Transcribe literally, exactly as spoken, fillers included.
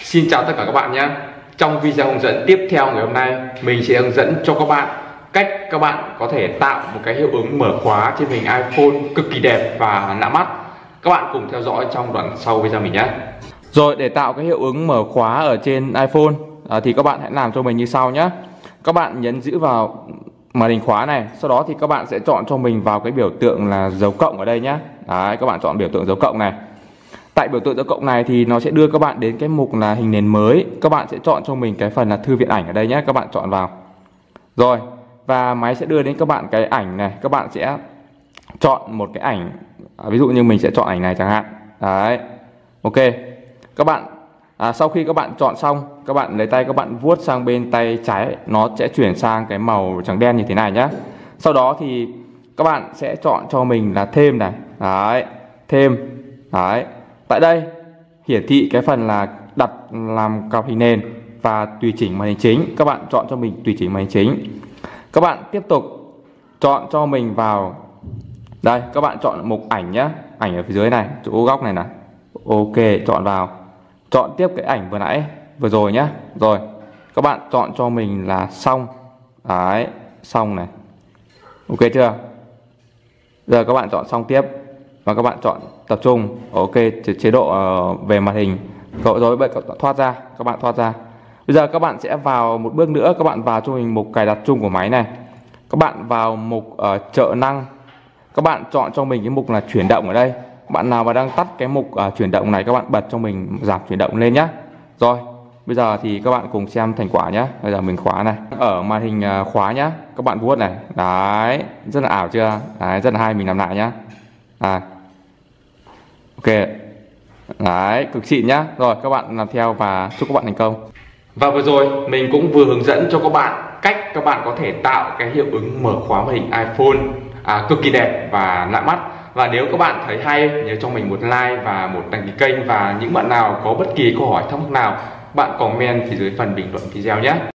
Xin chào tất cả các bạn nhé. Trong video hướng dẫn tiếp theo ngày hôm nay, mình sẽ hướng dẫn cho các bạn cách các bạn có thể tạo một cái hiệu ứng mở khóa trên hình iPhone cực kỳ đẹp và lạ mắt. Các bạn cùng theo dõi trong đoạn sau video mình nhé. Rồi, để tạo cái hiệu ứng mở khóa ở trên iPhone à, thì các bạn hãy làm cho mình như sau nhé. Các bạn nhấn giữ vào màn hình khóa này, sau đó thì các bạn sẽ chọn cho mình vào cái biểu tượng là dấu cộng ở đây nhé. Đấy, các bạn chọn biểu tượng dấu cộng này. Tại biểu tượng dấu cộng này thì nó sẽ đưa các bạn đến cái mục là hình nền mới. Các bạn sẽ chọn cho mình cái phần là thư viện ảnh ở đây nhé. Các bạn chọn vào. Rồi, và máy sẽ đưa đến các bạn cái ảnh này. Các bạn sẽ chọn một cái ảnh. Ví dụ như mình sẽ chọn ảnh này chẳng hạn. Đấy. Ok. Các bạn à, sau khi các bạn chọn xong, các bạn lấy tay các bạn vuốt sang bên tay trái, nó sẽ chuyển sang cái màu trắng đen như thế này nhé. Sau đó thì các bạn sẽ chọn cho mình là thêm này. Đấy. Thêm. Đấy. Tại đây hiển thị cái phần là đặt làm cặp hình nền và tùy chỉnh màn hình chính. Các bạn chọn cho mình tùy chỉnh màn hình chính. Các bạn tiếp tục chọn cho mình vào đây, các bạn chọn mục ảnh nhé. Ảnh ở phía dưới này, chỗ góc này này. Ok, chọn vào. Chọn tiếp cái ảnh vừa nãy vừa rồi nhé. Rồi, các bạn chọn cho mình là xong. Đấy, xong này. Ok chưa? Giờ các bạn chọn xong tiếp. Và các bạn chọn tập trung. Ok, chế độ về màn hình. Cậu rồi vậy cậu thoát ra, các bạn thoát ra. Bây giờ các bạn sẽ vào một bước nữa, các bạn vào cho mình mục cài đặt chung của máy này. Các bạn vào mục uh, trợ năng. Các bạn chọn cho mình cái mục là chuyển động ở đây. Bạn nào mà đang tắt cái mục uh, chuyển động này, các bạn bật cho mình giảm chuyển động lên nhé. Rồi, bây giờ thì các bạn cùng xem thành quả nhé. Bây giờ mình khóa này. Ở màn hình uh, khóa nhé. Các bạn vuốt này. Đấy, rất là ảo chưa? Đấy, rất là hay, mình làm lại nhé. À. Ok. Đấy, cực xịn nhá. Rồi, các bạn làm theo và chúc các bạn thành công. Và vừa rồi mình cũng vừa hướng dẫn cho các bạn cách các bạn có thể tạo cái hiệu ứng mở khóa màn hình iPhone à, cực kỳ đẹp và lạ mắt. Và nếu các bạn thấy hay, nhớ cho mình một like và một đăng ký kênh. Và những bạn nào có bất kỳ câu hỏi thắc mắc nào, bạn comment phía dưới phần bình luận video nhé.